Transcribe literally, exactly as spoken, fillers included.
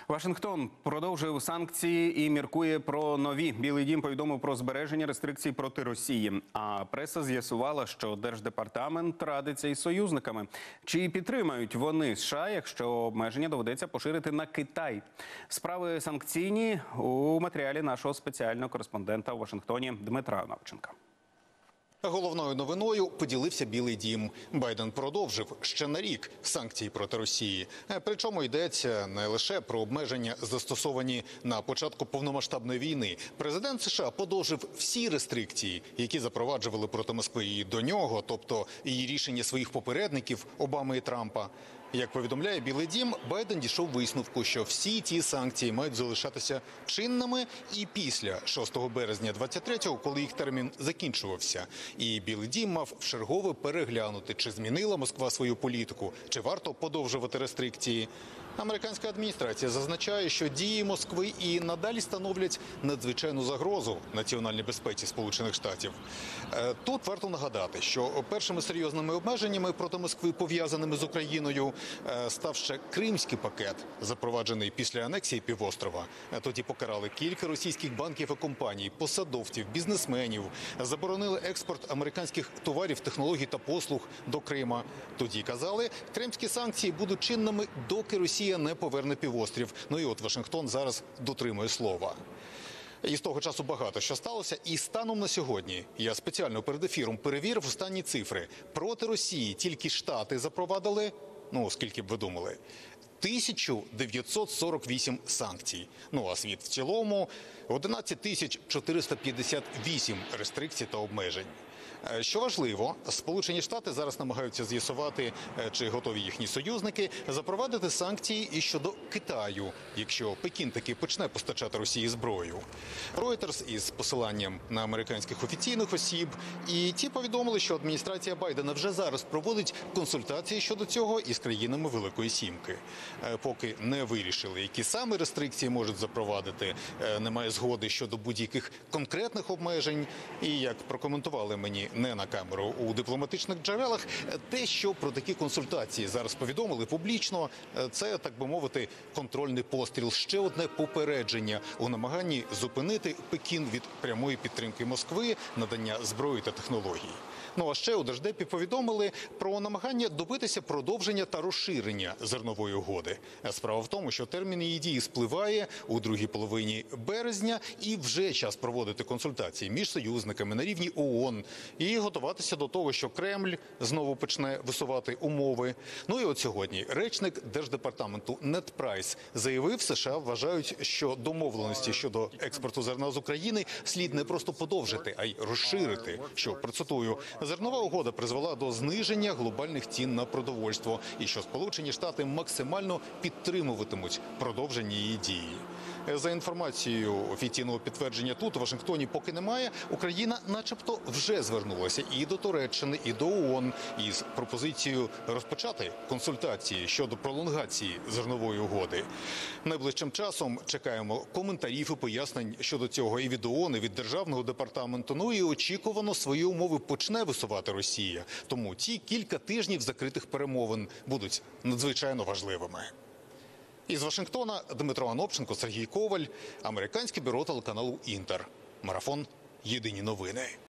Вашингтон продовжив санкції і міркує про нові. Білий дім повідомив про збереження рестрикцій проти Росії. А преса з'ясувала, що Держдепартамент радиться із союзниками. Чи підтримають вони США, якщо обмеження доведеться поширити на Китай? Справи санкційні у матеріалі нашого спеціального кореспондента у Вашингтоні Дмитра Навченка. Головною новиною поділився Білий дім. Байден продовжив ще на рік санкції проти Росії. Причому йдеться не лише про обмеження, застосовані на початку повномасштабної війни. Президент США подовжив всі рестрикції, які запроваджували проти Москви і до нього, тобто її рішення своїх попередників Обами і Трампа. Як повідомляє Білий дім, Байден дійшов висновку, що всі ті санкції мають залишатися чинними і після шостого березня двадцять третього, коли їх термін закінчувався. І Білий дім мав вчергове переглянути, чи змінила Москва свою політику, чи варто подовжувати рестрикції. Американська адміністрація зазначає, що дії Москви і надалі становлять надзвичайну загрозу національній безпеці Сполучених Штатів. Тут варто нагадати, що першими серйозними обмеженнями проти Москви, пов'язаними з Україною, став ще Кримський пакет, запроваджений після анексії півострова. Тоді покарали кілька російських банків і компаній, посадовців, бізнесменів, заборонили експорт американських товарів, технологій та послуг до Крима. Тоді казали, кримські санкції будуть чинними, доки Росія не поверне півострів. Ну і от Вашингтон зараз дотримує слова. І з того часу багато що сталося. І станом на сьогодні, я спеціально перед ефіром перевірив останні цифри. Проти Росії тільки Штати запровадили, ну, скільки б ви думали, тисячу дев'ятсот сорок вісім санкцій. Ну, а світ в цілому – одинадцять тисяч чотириста п'ятдесят вісім рестрикцій та обмежень. Що важливо, Сполучені Штати зараз намагаються з'ясувати, чи готові їхні союзники запровадити санкції і щодо Китаю, якщо Пекін таки почне постачати Росії зброю. Reuters із посиланням на американських офіційних осіб, і ті повідомили, що адміністрація Байдена вже зараз проводить консультації щодо цього із країнами Великої Сімки. Поки не вирішили, які саме рестрикції можуть запровадити, немає згоди щодо будь-яких конкретних обмежень. І як прокоментували мені не на камеру у дипломатичних джерелах, те, що про такі консультації зараз повідомили публічно, це, так би мовити, контрольний постріл, ще одне попередження у намаганні зупинити Пекін від прямої підтримки Москви, надання зброї та технологій. Ну а ще у Держдепі повідомили про намагання добитися продовження та розширення зернової угоди. Справа в тому, що термін її дії спливає у другій половині березня, і вже час проводити консультації між союзниками на рівні ООН і готуватися до того, що Кремль знову почне висувати умови. Ну і от сьогодні речник Держдепартаменту Нед Прайс заявив, США вважають, що домовленості щодо експорту зерна з України слід не просто подовжити, а й розширити, що, процитую, зернова угода призвела до зниження глобальних цін на продовольство і що Сполучені Штати максимально підтримуватимуть продовження її дії. За інформацією, офіційного підтвердження тут, у Вашингтоні, поки немає, Україна начебто вже звернулася і до Туреччини, і до ООН із пропозицією розпочати консультації щодо пролонгації зернової угоди. Найближчим часом чекаємо коментарів і пояснень щодо цього і від ООН, і від Державного департаменту. Ну і очікувано свої умови почне висувати Росія. Тому ці кілька тижнів закритих перемовин будуть надзвичайно важливими. Із Вашингтона Дмитро Анопченко, Сергій Коваль, американське бюро телеканалу «Інтер». Марафон. Єдині новини.